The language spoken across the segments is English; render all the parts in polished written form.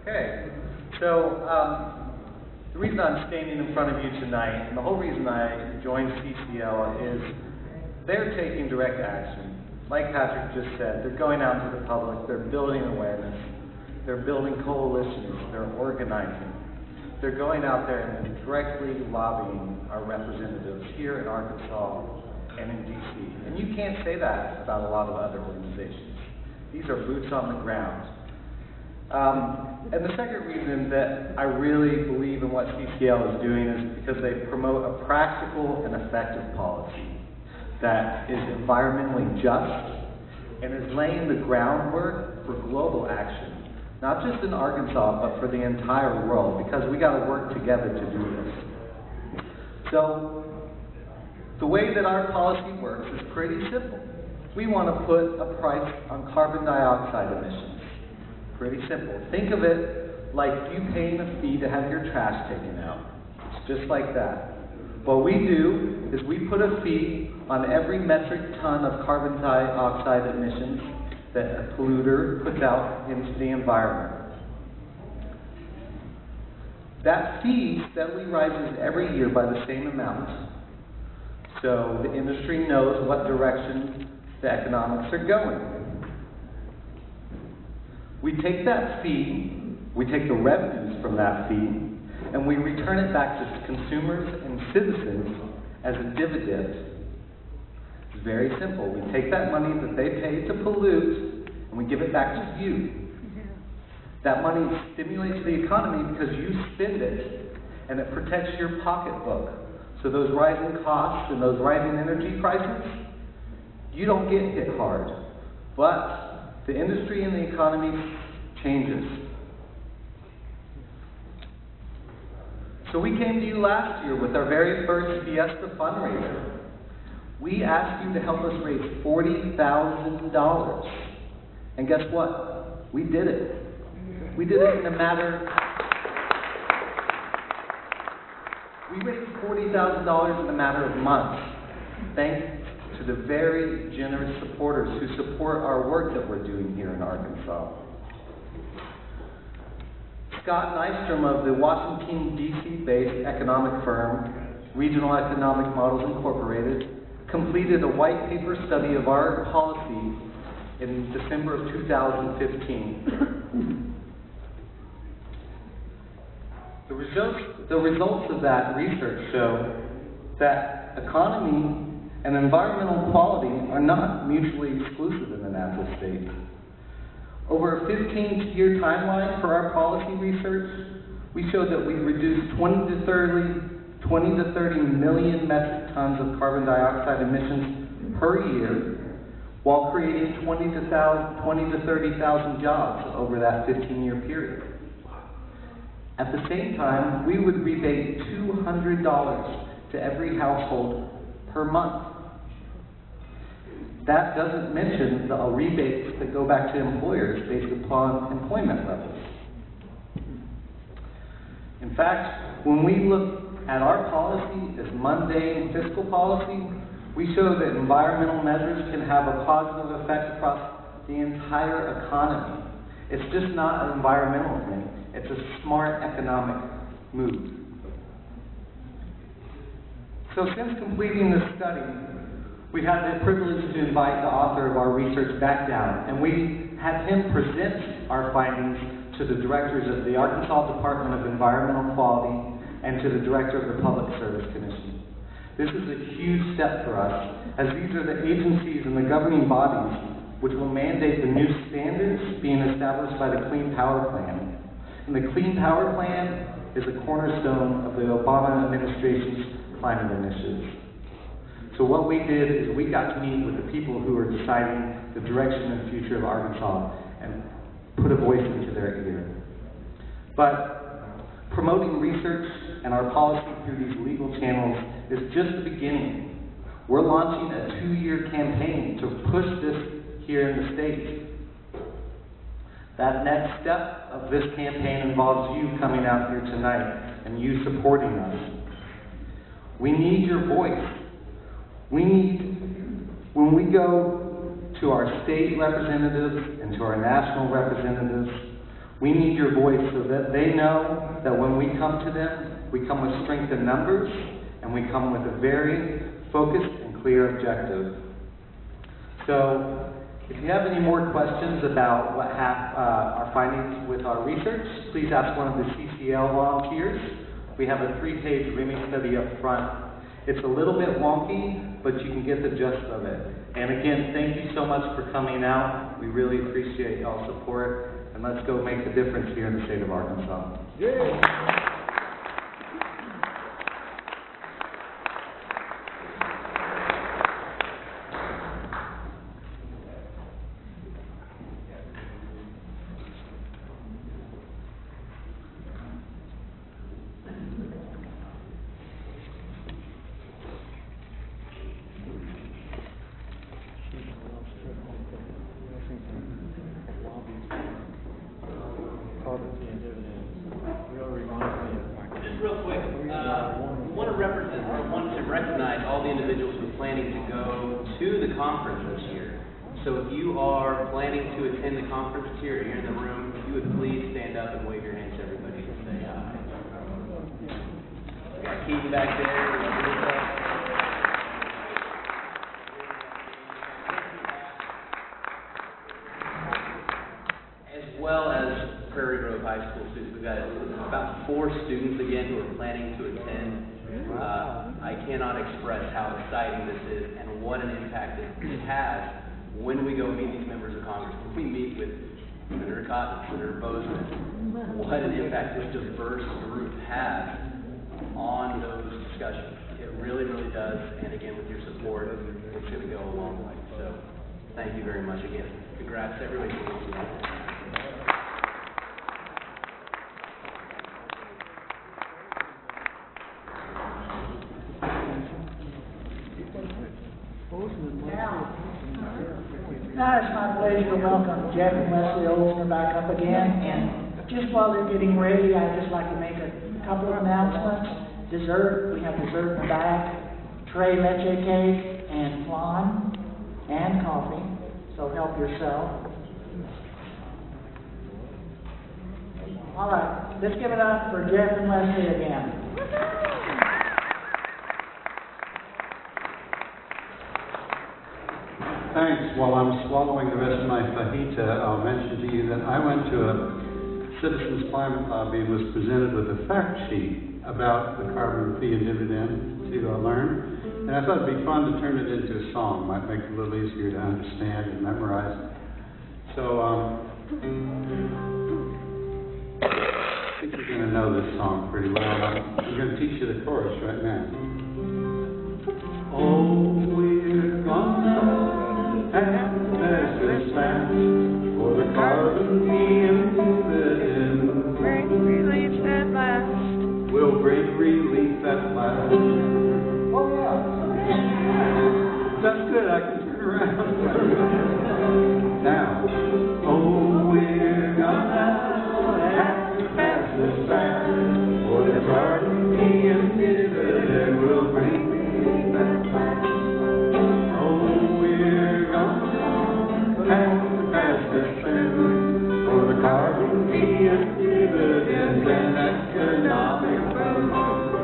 Okay, so the reason I'm standing in front of you tonight, and the whole reason I joined CCL, is they're taking direct action. Like Patrick just said, they're going out to the public, they're building awareness, they're building coalitions, they're organizing. They're going out there and directly lobbying our representatives here in Arkansas and in DC. And you can't say that about a lot of other organizations. These are boots on the ground. And the second reason that I really believe in what CCL is doing is because they promote a practical and effective policy that is environmentally just and is laying the groundwork for global action, not just in Arkansas, but for the entire world, because we got to work together to do this. So the way that our policy works is pretty simple. We want to put a price on carbon dioxide emissions. Pretty simple. Think of it like you paying a fee to have your trash taken out. It's just like that. What we do is we put a fee on every metric ton of carbon dioxide emissions that a polluter puts out into the environment. That fee steadily rises every year by the same amount. So the industry knows what direction the economics are going. We take that fee, we take the revenues from that fee, and we return it back to consumers and citizens as a dividend. It's very simple. We take that money that they pay to pollute, and we give it back to you. That money stimulates the economy because you spend it, and it protects your pocketbook. So those rising costs and those rising energy prices, you don't get hit hard. But the industry and the economy changes. So we came to you last year with our very first Fiesta fundraiser. We asked you to help us raise $40,000. And guess what? We did it. We did it in a matter... We raised $40,000 in a matter of months. Thanks to the very generous supporters who support our work that we're doing here in Arkansas. Scott Nystrom of the Washington, D.C.-based economic firm, Regional Economic Models Incorporated, completed a white paper study of our policy in December of 2015. The results of that research show that economy and environmental quality are not mutually exclusive in the natural state. Over a 15-year timeline for our policy research, we showed that we reduced 20 to 30 million metric tons of carbon dioxide emissions per year, while creating 20 to 30,000 jobs over that 15-year period. At the same time, we would rebate $200 to every household per month. That doesn't mention the rebates that go back to employers based upon employment levels. In fact, when we look at our policy as mundane fiscal policy, we show that environmental measures can have a positive effect across the entire economy. It's just not an environmental thing. It's a smart economic move. So since completing this study, we had the privilege to invite the author of our research back down, and we had him present our findings to the directors of the Arkansas Department of Environmental Quality and to the director of the Public Service Commission. This is a huge step for us, as these are the agencies and the governing bodies which will mandate the new standards being established by the Clean Power Plan. And the Clean Power Plan is a cornerstone of the Obama administration's climate initiatives. So what we did is we got to meet with the people who are deciding the direction and future of Arkansas and put a voice into their ear. But promoting research and our policy through these legal channels is just the beginning. We're launching a 2-year campaign to push this here in the state. That next step of this campaign involves you coming out here tonight and you supporting us. We need your voice. When we go to our state representatives and to our national representatives, We need your voice so that they know that when we come to them, we come with strength in numbers, and we come with a very focused and clear objective. So, if you have any more questions about what our findings with our research, please ask one of the CCL volunteers. We have a 3-page RIMI study up front. It's a little bit wonky, but you can get the gist of it. And again, thank you so much for coming out. We really appreciate y'all's support. And let's go make a difference here in the state of Arkansas. Yeah. Just real quick, I want to recognize all the individuals who are planning to go to the conference this year. So if you are planning to attend the conference this year, or you're in the room, if you would please stand up and wave your hands to everybody and say hi. We got Keaton back there. As well as Prairie Grove High School students. We've got about 4 students again who are planning to attend. I cannot express how exciting this is and what an impact it has when we go meet these members of Congress. When we meet with Senator Cotton, Senator Bozeman, what an impact this diverse group has on those discussions. It really, really does. And again, with your support, it's going to go a long way. So thank you very much again. Congrats to everybody. Now it's my pleasure to welcome Jeff and Leslie Olson back up again. And just while they're getting ready, I'd just like to make a couple of announcements. Dessert, we have dessert in the back, tray leche cake, and flan, and coffee. So help yourself. All right, let's give it up for Jeff and Leslie again. Thanks. While I'm swallowing the rest of my fajita, I'll mention to you that I went to a Citizens Climate Lobby and was presented with a fact sheet about the carbon fee and dividend to learn. And I thought it'd be fun to turn it into a song. Might make it a little easier to understand and memorize. So, I think you're going to know this song pretty well. I'm going to teach you the chorus right now. Oh, we're gonna have to pass this fast for the carbon fee and dividend. Bring relief at last. We'll bring relief at last. Oh, yeah. That's good. I can turn around. Now, oh, we're gonna have to pass this fast for the carbon fee and dividend. We'll bring relief at last. For the carbon fee and dividends and economic boom.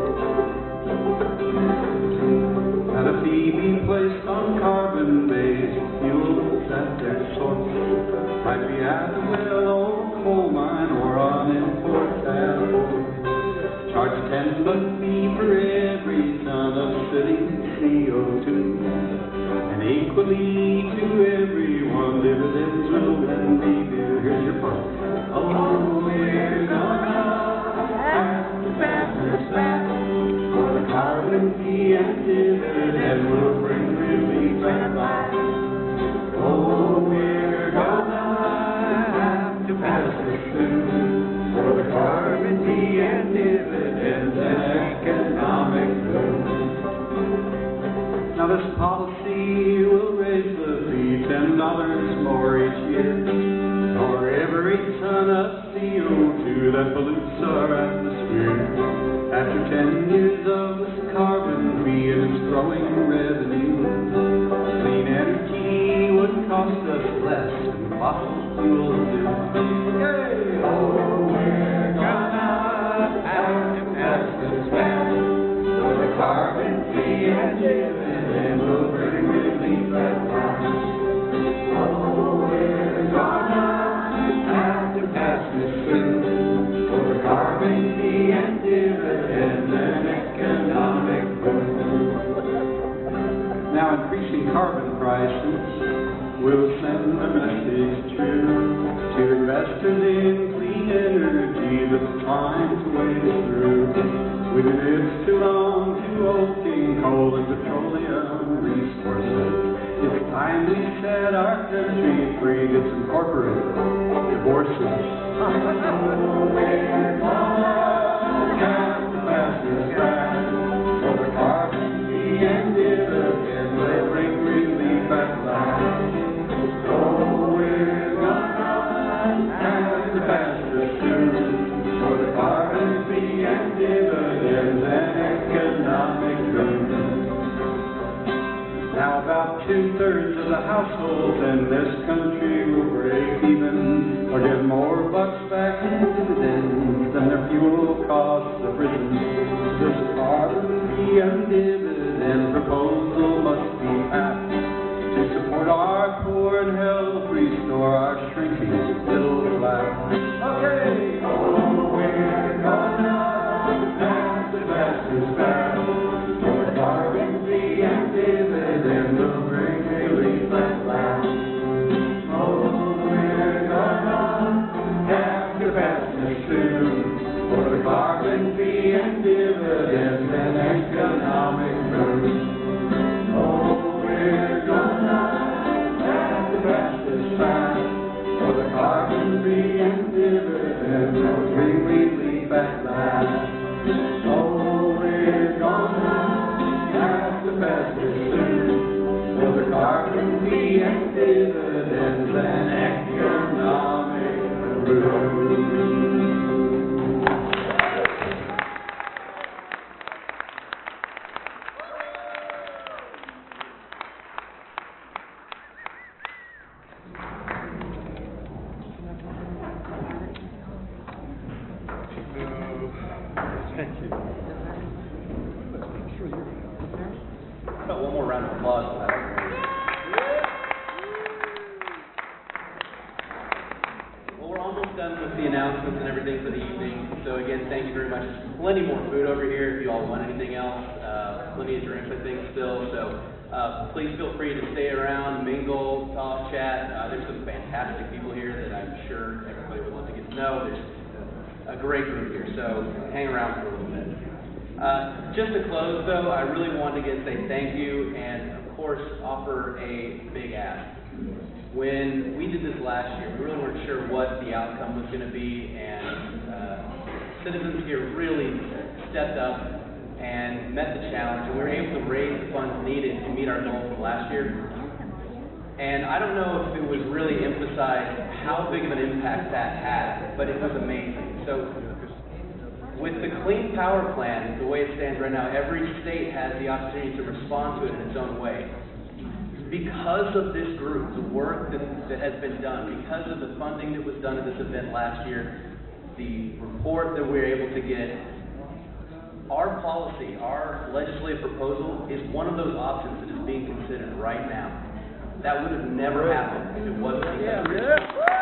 At a fee be placed on carbon-based fuels at their source. Might be at a well or coal mine or on imports at a port. Charge $10 fee for every ton of sitting CO2. And equally to everyone, dividends will then be due. Here's your part. Oh, we're gonna have to pass this fast for the carbon fee and dividend will bring relief at last. Oh, we're gonna have to pass this soon for the carbon fee and dividends and economic boom. Now this policy will raise the fee $10 more each year for every ton of CO2 that pollutes our atmosphere. After 10 years of this carbon fee and its growing revenue, clean energy would cost cost us less than fossil fuels do. Yay! Oh, we're gonna have to pass this ban for the carbon-free engine, and we'll bring relief at last. Oh, we're gonna have to pass this soon for the carbon-free engine and an economic boom. Now, increasing carbon prices will send a message true to investors in clean energy. The time to wade through. We've lived too long, too old, King coal and petroleum resources. It's time we set our country free, get some corporate divorces. We're gonna have to pass this back for the carbon-free and dividend. We'll bring relief at last. Oh, we're gonna have to pass this soon for the carbon-free and dividends and economic boom. Now about 2/3 of the households in this country will break even or get more bucks back in dividends than their fuel costs have risen. This carbon-free and dividend proposal must be passed to support our poor and help restore our shrinking middle class. Okay, oh, we're gonna have to pass this back for carbon-free and dividend will bring relief at last. Oh, we're gonna have to pass this soon for the carbon-free and dividend and economic boom. Oh, we're gonna have to pass this fast for the carbon-free and dividend will bring relief at last. Oh, we're gonna have to pass this soon for the carbon-free and dividends and economic boom. Thank you. About one more round of applause for that. Well, we're almost done with the announcements and everything for the evening. So again, thank you very much. There's plenty more food over here if you all want anything else. Plenty of drinks, I think, still. So please feel free to stay around, mingle, talk, chat. There's some fantastic people here that I'm sure everybody would love to get to know. There's a great group here, so hang around for a little bit. Just to close, though, I really wanted to say thank you and, of course, offer a big ask. When we did this last year, we really weren't sure what the outcome was going to be, and citizens here really stepped up and met the challenge, and we were able to raise the funds needed to meet our goal from last year. And I don't know if it was really emphasized how big of an impact that had, but it was amazing. So with the Clean Power Plan, the way it stands right now, every state has the opportunity to respond to it in its own way. Because of this group, the work that has been done, because of the funding that was done at this event last year, the report that we were able to get, our policy, our legislative proposal is one of those options that is being considered right now. That would have never happened if it wasn't because of this.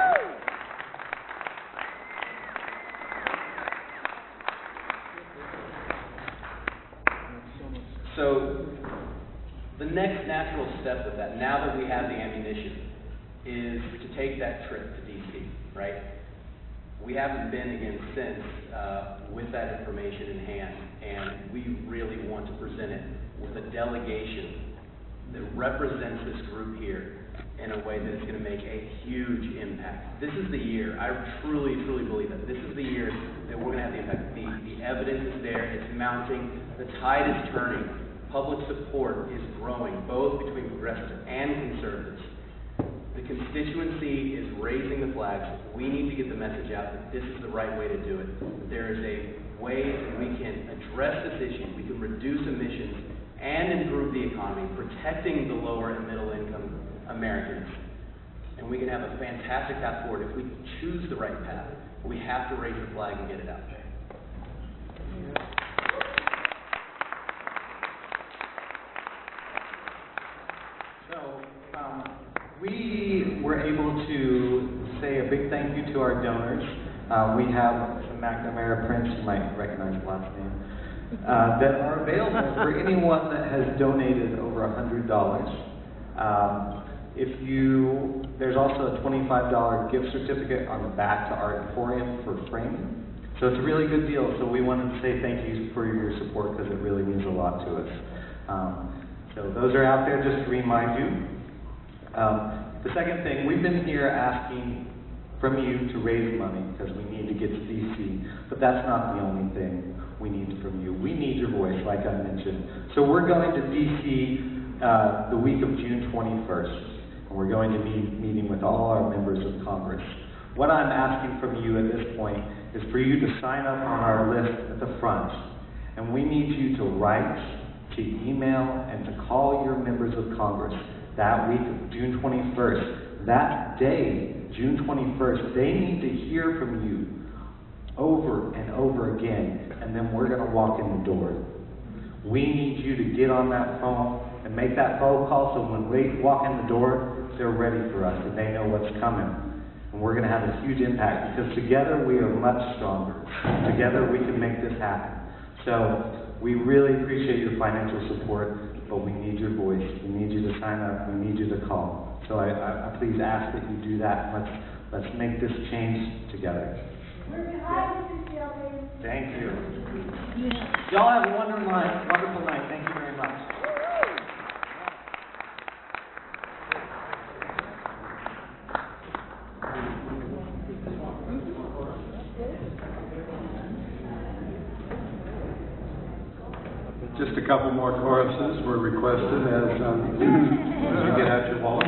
So the next natural step with that, now that we have the ammunition, is to take that trip to DC, right? We haven't been again since with that information in hand, and we really want to present it with a delegation that represents this group here in a way that is going to make a huge impact. This is the year. I truly, truly believe that. This is the year that we're going to have the impact. The evidence is there. It's mounting. The tide is turning. Public support is growing, both between progressives and conservatives. The constituency is raising the flags. We need to get the message out that this is the right way to do it. That there is a way that we can address this issue. We can reduce emissions and improve the economy, protecting the lower and middle income Americans and we can have a fantastic path forward if we choose the right path. We have to raise the flag and get it out there. So, we were able to say a big thank you to our donors. We have some McNamara prints, you might recognize the last name, that are available for anyone that has donated over $100. There's also a $25 gift certificate on the back to Art Emporium for framing. So it's a really good deal. So we wanted to say thank you for your support because it really means a lot to us. So those are out there just to remind you. The second thing, we've been here asking from you to raise money because we need to get to DC, but that's not the only thing we need from you. We need your voice, like I mentioned. So we're going to DC the week of June 21st. We're going to be meeting with all our members of Congress. What I'm asking from you at this point is for you to sign up on our list at the front. And we need you to write, to email, and to call your members of Congress that week of June 21st. That day, June 21st, they need to hear from you over and over again, and then we're going to walk in the door. We need you to get on that phone and make that phone call so when we walk in the door, they're ready for us and they know what's coming. And we're going to have a huge impact because together we are much stronger. Together we can make this happen. So we really appreciate your financial support, but we need your voice. We need you to sign up. We need you to call. So I please ask that you do that. Let's make this change together. Thank you. Y'all have a wonderful night. Thank you very much. Just a couple more choruses were requested as you get out your wallets.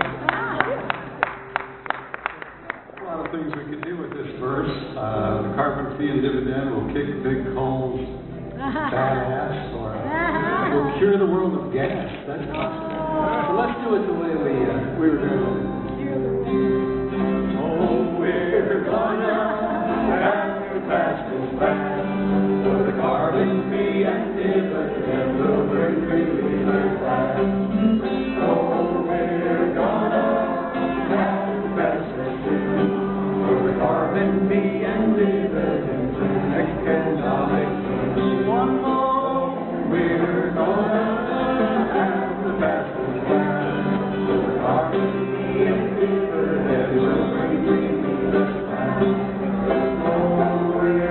A lot of things we could do with this verse. The carbon fee and dividend will kick big coals fat ass, or will cure the world of gas. That's awesome. So let's do it the way we were doing it. Oh, we're gonna have to pass this fast. For the carbon fee and dividend will bring relief back. Oh, we're gonna have to pass this too. For the carbon fee and dividend to economic change. One more, we're gonna have to pass this fast. For the carbon fee and dividend will bring relief back. Oh, we're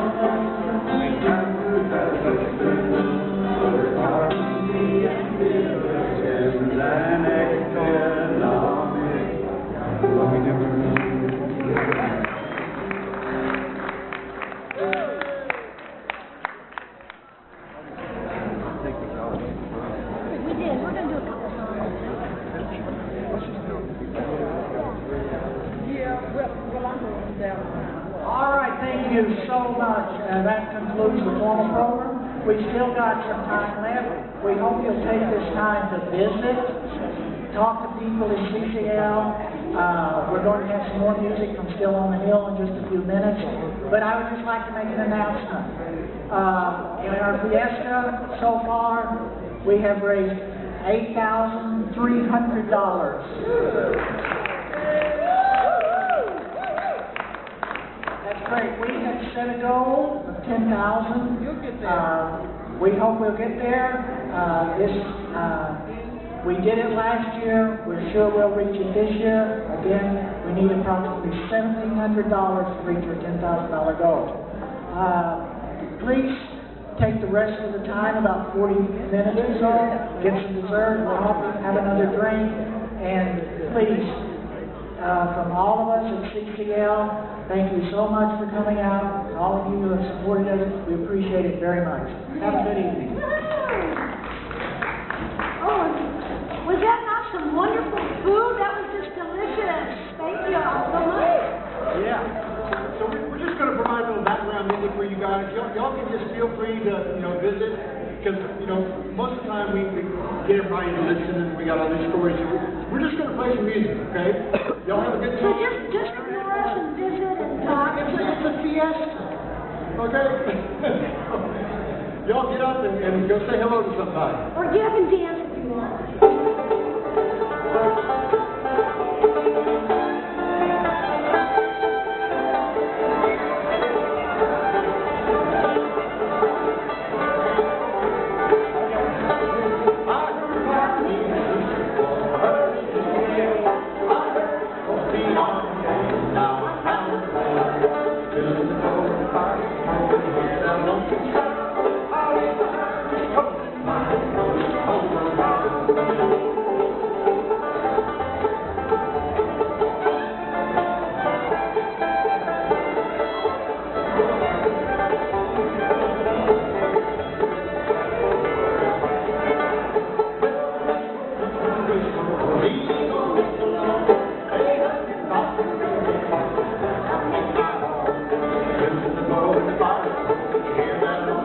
Thank you so much. That concludes the formal program. We've still got some time left. We hope you'll take this time to visit, talk to people in CCL. We're going to have some more music from Still on the Hill in just a few minutes. But I would just like to make an announcement. In our fiesta so far, we have raised $8,300. Great. We had set a goal of 10,000. You'll get there. We hope we'll get there. We did it last year. We're sure we'll reach it this year. Again, we need approximately $1,700 to reach our $10,000 goal. Please take the rest of the time, about 40 minutes or so, get some dessert, coffee, have another drink, and please, from all of us at CCL, thank you so much for coming out. All of you who have supported us, we appreciate it very much. Have a good evening. Oh, was that not some wonderful food? That was just delicious. Thank you all so much. Yeah. So we're just going to provide a little background music for you guys. Y'all can just feel free to, visit. because, you know, most of the time we get everybody to listen and we got all these stories. We're just going to play some music, okay? Y'all have a good So time. just ignore us and visit and talk. It's a fiesta, okay? Y'all get up and go say hello to somebody. Or get up and dance if you want. Hear that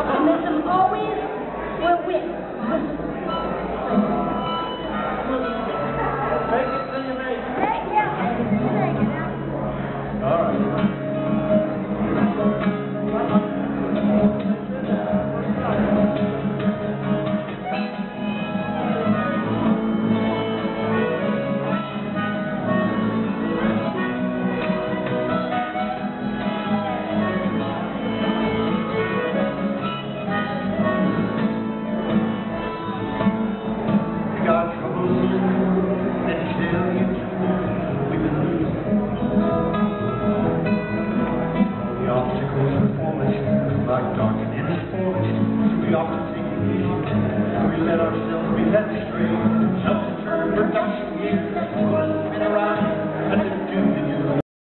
optimism always will win.